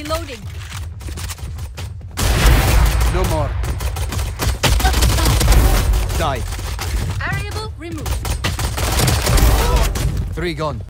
Reloading. No more. Die. Variable removed. 3 gone.